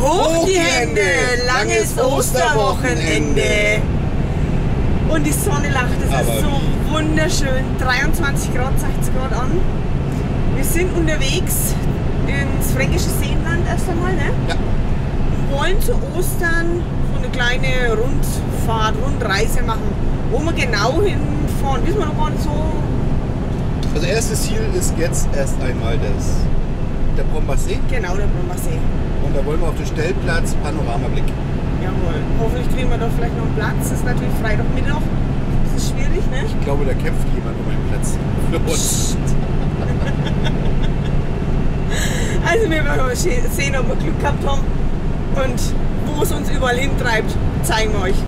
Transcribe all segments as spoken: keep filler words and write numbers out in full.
Hoch die Hände, langes Osterwochenende. Und die Sonne lacht, es ist so wunderschön. dreiundzwanzig Grad, zeigt es gerade an. Wir sind unterwegs ins fränkische Seenland erst einmal, ne? Ja. Und wollen zu Ostern so eine kleine Rundfahrt, Rundreise machen. Wo wir genau hinfahren, wissen wir noch gar nicht so. Also erstes Ziel ist jetzt erst einmal das, der Brombeersee. Genau, der Brombeersee. Und da wollen wir auf den Stellplatz Panoramablick. Jawohl. Hoffentlich kriegen wir da vielleicht noch einen Platz. Das ist natürlich Freitagmittag. Das ist schwierig, ne? Ich glaube, da kämpft jemand um einen Platz für uns. Also wir werden mal sehen, ob wir Glück gehabt haben. Und wo es uns überall hintreibt, zeigen wir euch.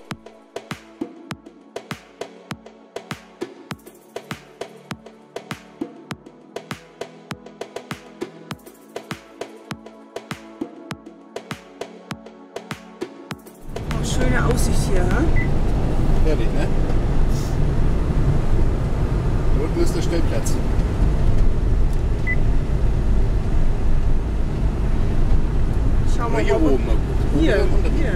Schöne Aussicht hier, ne? Herrlich, ne? Da unten ist der Stellplatz. Schauen wir mal hier mal. oben. Hier, hier. hier.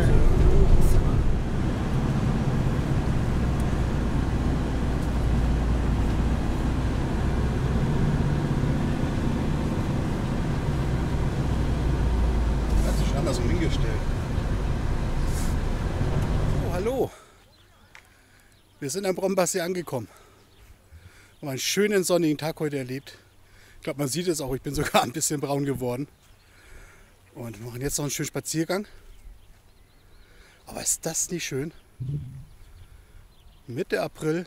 Hat sich andersrum hingestellt. Oh, hallo. Wir sind am Brombeersee angekommen. Haben einen schönen sonnigen Tag heute erlebt. Ich glaube, man sieht es auch, ich bin sogar ein bisschen braun geworden. Und wir machen jetzt noch einen schönen Spaziergang. Aber ist das nicht schön? Mitte April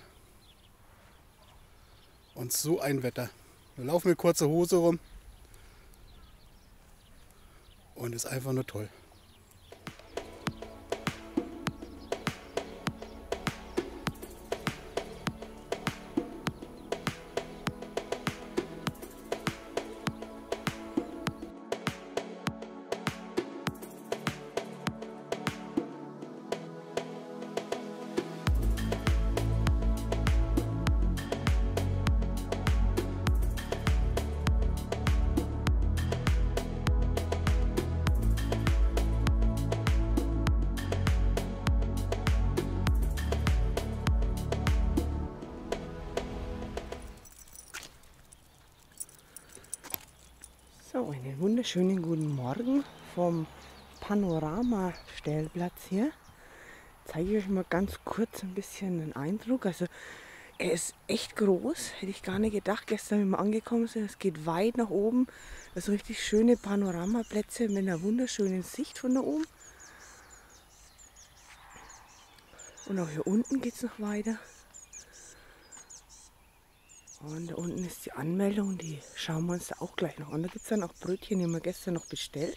und so ein Wetter. Wir laufen mit kurzer Hose rum und ist einfach nur toll. So, einen wunderschönen guten Morgen vom Panorama-Stellplatz hier. Zeige ich euch mal ganz kurz ein bisschen einen Eindruck. Also er ist echt groß, hätte ich gar nicht gedacht. Gestern, wenn wir angekommen sind, es geht weit nach oben. Also richtig schöne Panoramaplätze mit einer wunderschönen Sicht von da oben. Und auch hier unten geht es noch weiter. Und da unten ist die Anmeldung, die schauen wir uns da auch gleich noch an. Da gibt es dann auch Brötchen, die haben wir gestern noch bestellt.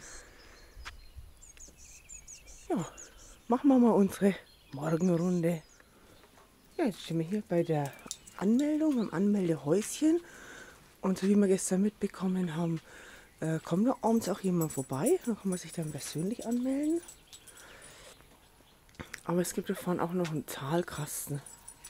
Ja, machen wir mal unsere Morgenrunde. Ja, jetzt stehen wir hier bei der Anmeldung, am Anmeldehäuschen. Und so wie wir gestern mitbekommen haben, äh, kommt da abends auch jemand vorbei. Da kann man sich dann persönlich anmelden. Aber es gibt davon auch noch einen Zahlkasten.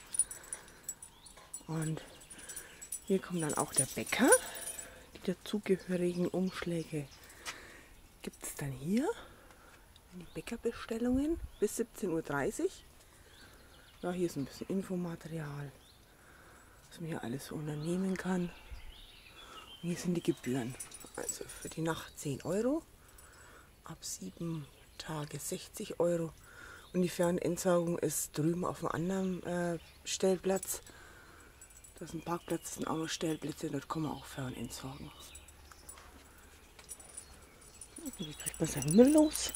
Und hier kommt dann auch der Bäcker. Die dazugehörigen Umschläge gibt es dann hier. Die Bäckerbestellungen bis siebzehn Uhr dreißig. Ja, hier ist ein bisschen Infomaterial, was man hier alles so unternehmen kann. Und hier sind die Gebühren. Also für die Nacht zehn Euro, ab sieben Tage sechzig Euro. Und die Fernentsaugung ist drüben auf einem anderen äh, Stellplatz. Das ist ein Parkplatz, das sind auch noch Stellplätze, dort kann man auch fernentsorgen. Wie kriegt man seinen Müll los?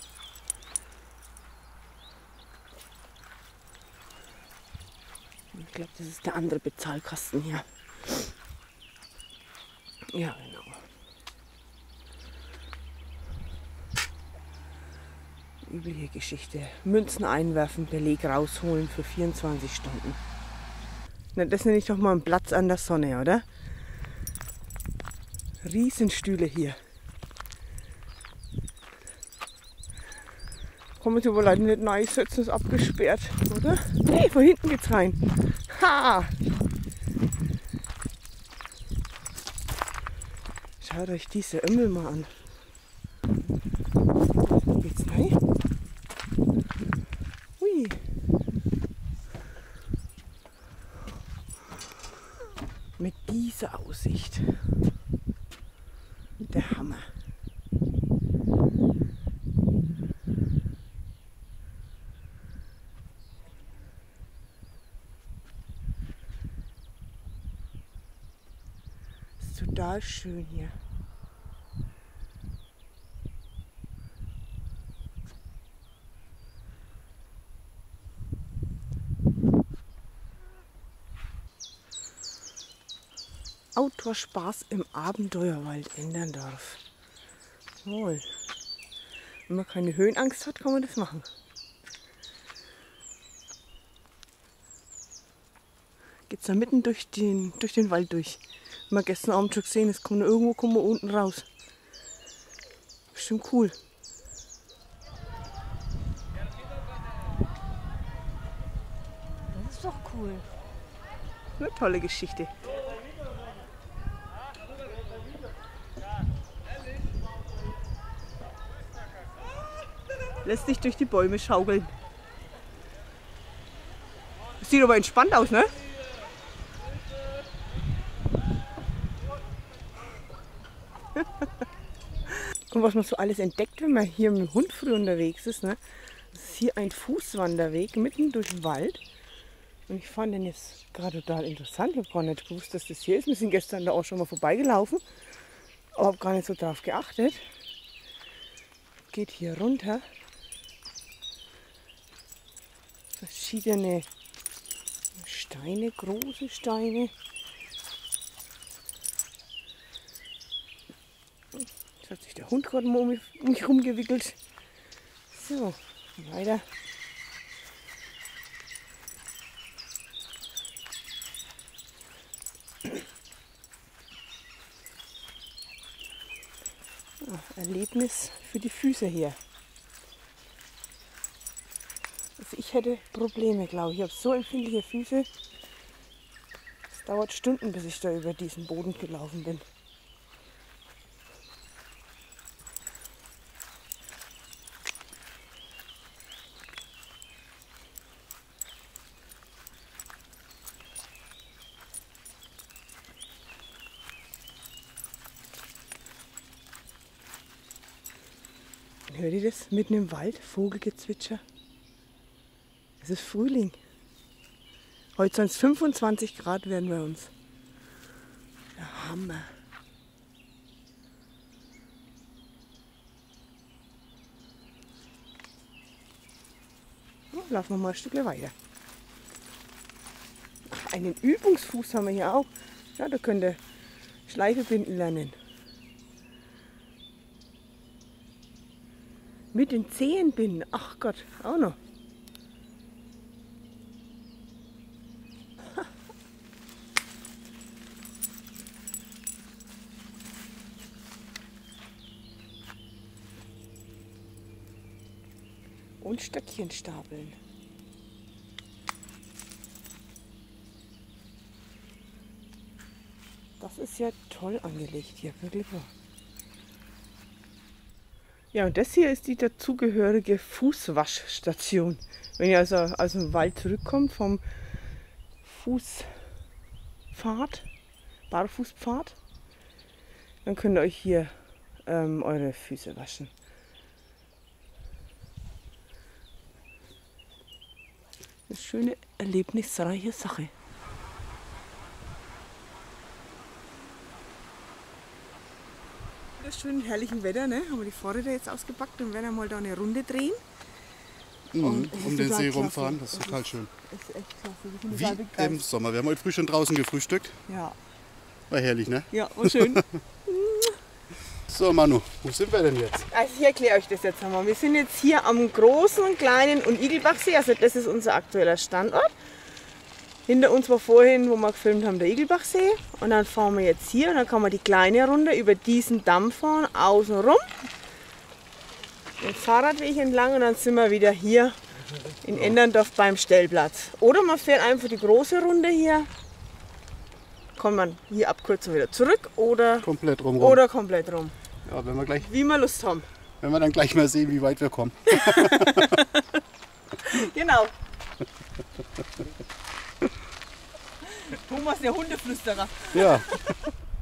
Ich glaube, das ist der andere Bezahlkasten hier. Ja, genau. Übliche Geschichte. Münzen einwerfen, Beleg rausholen für vierundzwanzig Stunden. Na, das nenne ich doch mal einen Platz an der Sonne, oder? Riesenstühle hier. Kann man sich aber leider nicht neu setzen, ist abgesperrt, oder? Nee, von hinten geht's rein. Ha! Schaut euch diese Ömmel mal an. Aussicht. Der Hammer. Ist total schön hier. Outdoor-Spaß im Abenteuerwald Enderndorf. Jawohl. Wenn man keine Höhenangst hat, kann man das machen. Geht's da mitten durch den, durch den Wald durch. Wenn wir gestern Abend schon gesehen, es kommt irgendwo kommen wir unten raus. Bestimmt cool. Das ist doch cool. Eine tolle Geschichte. Lässt sich durch die Bäume schaukeln. Sieht aber entspannt aus, ne? Und was man so alles entdeckt, wenn man hier mit dem Hund früh unterwegs ist, ne? Das ist hier ein Fußwanderweg mitten durch den Wald. Und ich fand den jetzt gerade total interessant. Ich habe gar nicht gewusst, dass das hier ist. Wir sind gestern da auch schon mal vorbeigelaufen, aber habe gar nicht so darauf geachtet. Geht hier runter. Verschiedene Steine, große Steine. Jetzt hat sich der Hund gerade um mich, um mich rumgewickelt. So, weiter. Ah, Erlebnis für die Füße hier. Also ich hätte Probleme, glaube ich. Ich habe so empfindliche Füße. Es dauert Stunden, bis ich da über diesen Boden gelaufen bin. Hört ihr das? Mitten im Wald, Vogelgezwitscher. Es ist Frühling. Heute sind es fünfundzwanzig Grad werden bei uns. Der Hammer. Oh, laufen wir mal ein Stück weiter. Ach, einen Übungsfuß haben wir hier auch. Ja, da könnt ihr Schleife binden lernen. Mit den Zehen binden. Ach Gott, auch noch. Und Stöckchen stapeln. Das ist ja toll angelegt hier, wirklich wahr. Ja, und das hier ist die dazugehörige Fußwaschstation. Wenn ihr also aus dem Wald zurückkommt vom Fußpfad, Barfußpfad, dann könnt ihr euch hier ähm, eure Füße waschen. Eine schöne, erlebnisreiche Sache. Das schönen herrlichen Wetter, ne? Haben wir die Vorräder jetzt ausgepackt und werden mal da eine Runde drehen. Mhm, um den See rumfahren, das ist total ist, schön. Ist echt klasse. Wie im Sommer. Wir haben heute früh schon draußen gefrühstückt. Ja. War herrlich, ne? Ja, war schön. So Manu, wo sind wir denn jetzt? Also ich erkläre euch das jetzt einmal. Wir sind jetzt hier am großen, kleinen und Igelbachsee. Also das ist unser aktueller Standort. Hinter uns war vorhin, wo wir gefilmt haben, der Igelbachsee. Und dann fahren wir jetzt hier und dann kann man die kleine Runde über diesen Damm fahren, außen rum. Den Fahrradweg entlang und dann sind wir wieder hier in Enderndorf beim Stellplatz. Oder man fährt einfach die große Runde hier. Kann man hier abkürzen wieder zurück oder komplett rum. Oder komplett rum. Ja, wenn wir gleich, wie wir Lust haben. Wenn wir dann gleich mal sehen, wie weit wir kommen. Genau. Thomas, der Hundeflüsterer. Ja.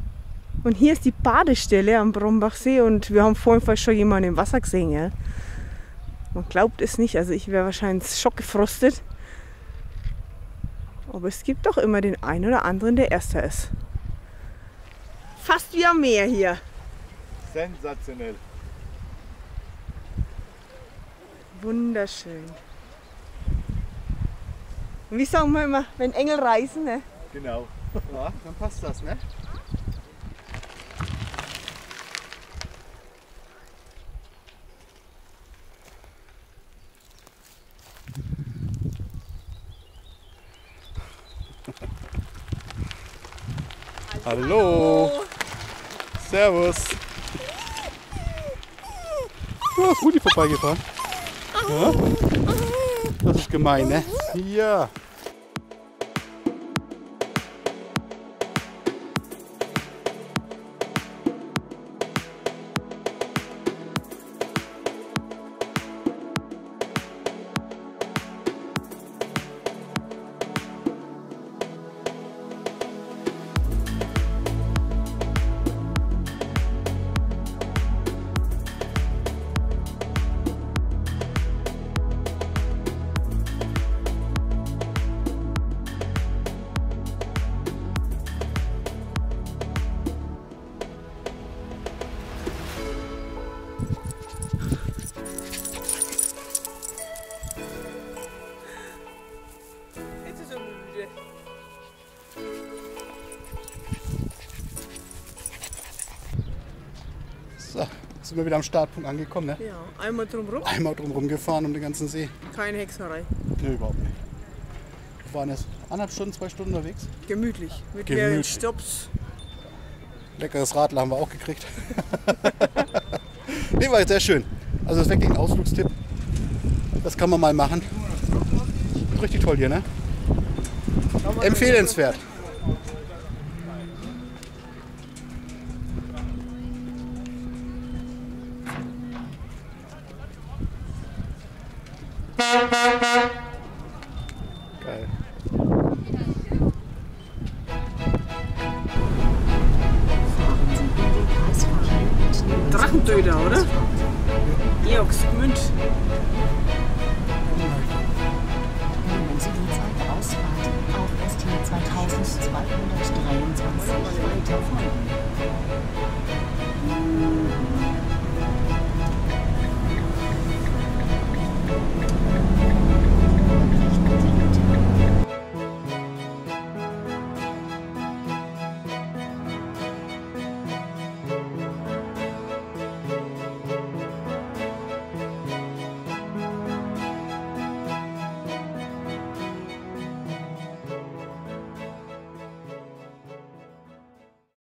Und hier ist die Badestelle am Brombachsee und wir haben vorhin fast schon jemanden im Wasser gesehen. Ja? Man glaubt es nicht, also ich wäre wahrscheinlich schockgefrostet. Aber es gibt doch immer den einen oder anderen, der Erster ist. Fast wie am Meer hier. Sensationell. Wunderschön. Und wie sagen wir immer, wenn Engel reisen, ne? Genau. Ja, dann passt das, ne? Hallo. Servus. Oh, ist Rudi vorbeigefahren. Ja? Das ist gemein, ne? Ja. So, sind wir wieder am Startpunkt angekommen, ne? Ja, einmal drumherum. Einmal drumherum gefahren um den ganzen See. Keine Hexerei. Ne, überhaupt nicht. Wir waren jetzt anderthalb Stunden, zwei Stunden unterwegs. Gemütlich. Mit Gemütlich. mehreren Stops. Leckeres Radler haben wir auch gekriegt. Ne, war jetzt sehr schön. Also das ist wirklich ein Ausflugstipp. Das kann man mal machen. Richtig toll hier, ne? Empfehlenswert. Geil. Drachendöder, oder? Georgsgmünd. Nehmen Sie die Zeit Ausfahrt auf S T zweitausendzweihundertdreiundzwanzig weiter folgen.